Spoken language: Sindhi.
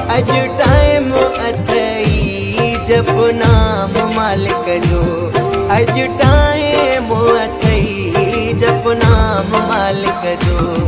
अज टाइम अथई जप नाम मालिक जो, अज टाइम अथई जप नाम मालिक जो।